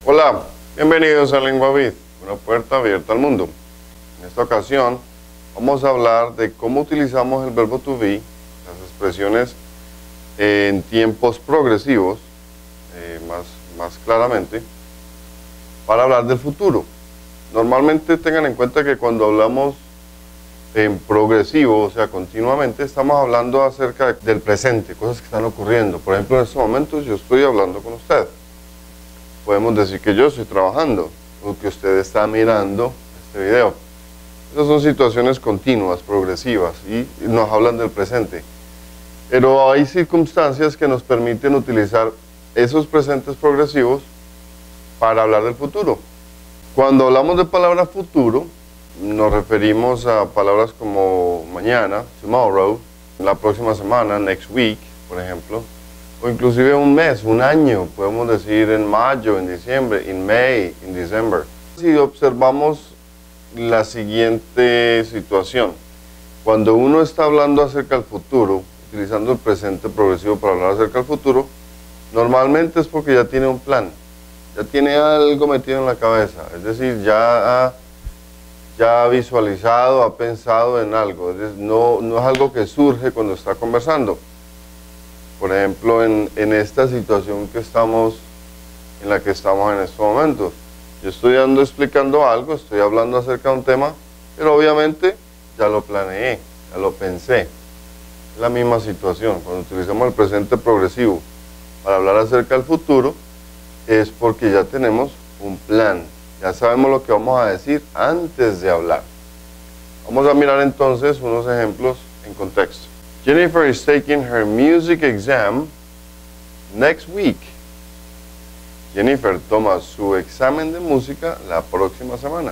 Hola, bienvenidos a LenguaVid, una puerta abierta al mundo. En esta ocasión vamos a hablar de cómo utilizamos el verbo to be, las expresiones en tiempos progresivos, más claramente, para hablar del futuro. Normalmente tengan en cuenta que cuando hablamos en progresivo, o sea, continuamente, estamos hablando acerca del presente, cosas que están ocurriendo. Por ejemplo, en estos momentos yo estoy hablando con usted. Podemos decir que yo estoy trabajando o que usted está mirando este video. Esas son situaciones continuas, progresivas y nos hablan del presente. Pero hay circunstancias que nos permiten utilizar esos presentes progresivos para hablar del futuro. Cuando hablamos de palabra futuro, nos referimos a palabras como mañana, tomorrow, la próxima semana, next week, por ejemplo, o inclusive un mes, un año, podemos decir en mayo, en diciembre, in May, in December. Si observamos la siguiente situación, cuando uno está hablando acerca del futuro, utilizando el presente progresivo para hablar acerca del futuro, normalmente es porque ya tiene un plan, ya tiene algo metido en la cabeza, es decir, ya ha visualizado, ha pensado en algo, es decir, no es algo que surge cuando está conversando. Por ejemplo, en esta situación en la que estamos en estos momentos. Yo estoy explicando algo, estoy hablando acerca de un tema, pero obviamente ya lo planeé, ya lo pensé. Es la misma situación. Cuando utilizamos el presente progresivo para hablar acerca del futuro, es porque ya tenemos un plan. Ya sabemos lo que vamos a decir antes de hablar. Vamos a mirar entonces unos ejemplos en contexto. Jennifer is taking her music exam next week. Jennifer toma su examen de música la próxima semana.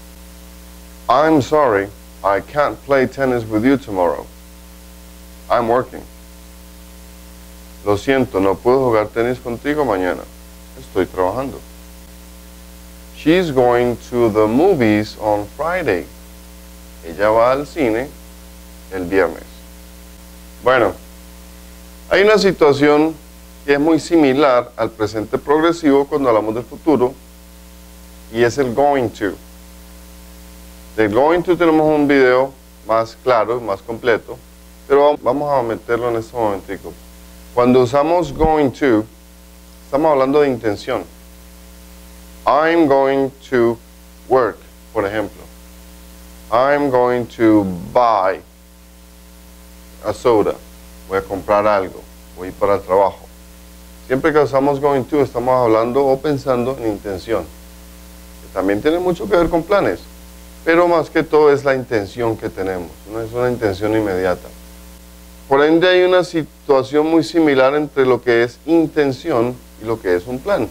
I'm sorry, I can't play tennis with you tomorrow. I'm working. Lo siento, no puedo jugar tenis contigo mañana. Estoy trabajando. She's going to the movies on Friday. Ella va al cine el viernes. Bueno, hay una situación que es muy similar al presente progresivo cuando hablamos del futuro, y es el going to. Del going to tenemos un video más claro, más completo, pero vamos a meterlo en este momentico. Cuando usamos going to, estamos hablando de intención. I'm going to work, por ejemplo. I'm going to buy a soda. Voy a comprar algo. Voy para el trabajo. Siempre que usamos going to, estamos hablando o pensando en intención. Que también tiene mucho que ver con planes. Pero más que todo es la intención que tenemos. No es una intención inmediata. Por ende hay una situación muy similar entre lo que es intención y lo que es un plan.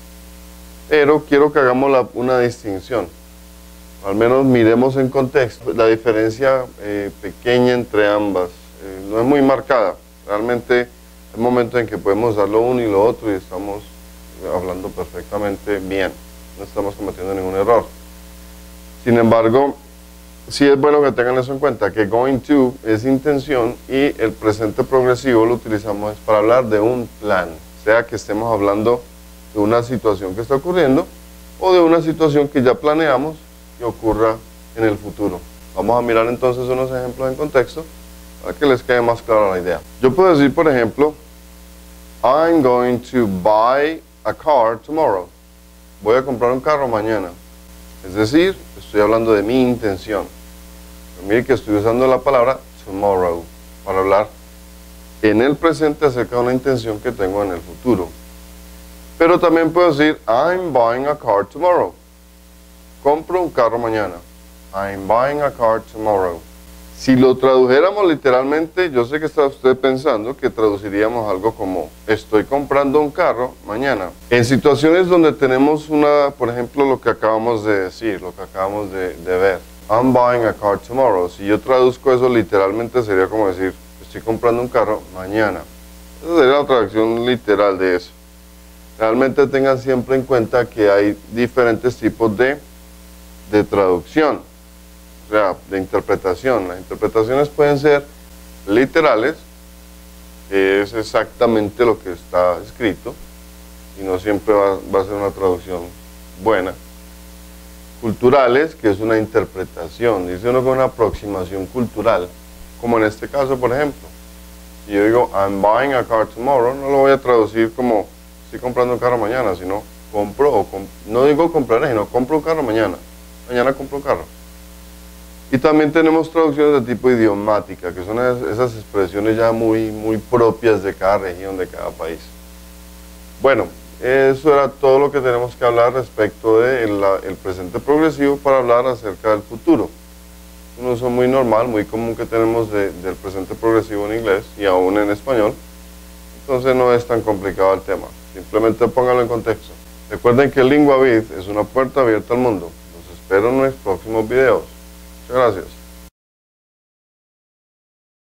Pero quiero que hagamos una distinción. Al menos miremos en contexto. La diferencia pequeña entre ambas no es muy marcada. Realmente hay momentos en que podemos dar lo uno y lo otro y estamos hablando perfectamente bien. No estamos cometiendo ningún error. Sin embargo, sí es bueno que tengan eso en cuenta, que going to es intención y el presente progresivo lo utilizamos para hablar de un plan. Sea que estemos hablando de una situación que está ocurriendo o de una situación que ya planeamos que ocurra en el futuro. Vamos a mirar entonces unos ejemplos en contexto para que les quede más clara la idea. Yo puedo decir, por ejemplo, I'm going to buy a car tomorrow. Voy a comprar un carro mañana. Es decir, estoy hablando de mi intención. Pero mire que estoy usando la palabra tomorrow para hablar en el presente acerca de una intención que tengo en el futuro. Pero también puedo decir, I'm buying a car tomorrow. Compro un carro mañana. I'm buying a car tomorrow. Si lo tradujéramos literalmente, yo sé que está usted pensando que traduciríamos algo como, estoy comprando un carro mañana. En situaciones donde tenemos por ejemplo, lo que acabamos de decir, lo que acabamos de ver. I'm buying a car tomorrow. Si yo traduzco eso literalmente sería como decir, estoy comprando un carro mañana. Esa sería la traducción literal de eso. Realmente tengan siempre en cuenta que hay diferentes tipos de traducción, o sea, de interpretación. Las interpretaciones pueden ser literales, que es exactamente lo que está escrito, y no siempre va a ser una traducción buena. Culturales, que es una interpretación, dice uno con una aproximación cultural, como en este caso, por ejemplo. Si yo digo, I'm buying a car tomorrow, no lo voy a traducir como estoy comprando un carro mañana, sino compro, no digo compraré, sino compro un carro mañana. Mañana compro un carro. Y también tenemos traducciones de tipo idiomática, que son esas expresiones ya muy propias de cada región, de cada país. Bueno, eso era todo lo que tenemos que hablar respecto del presente progresivo para hablar acerca del futuro. Un uso muy normal, muy común que tenemos del presente progresivo en inglés y aún en español. Entonces no es tan complicado el tema. Simplemente pónganlo en contexto. Recuerden que LinguaVid es una puerta abierta al mundo. Los espero en mis próximos videos. Muchas gracias.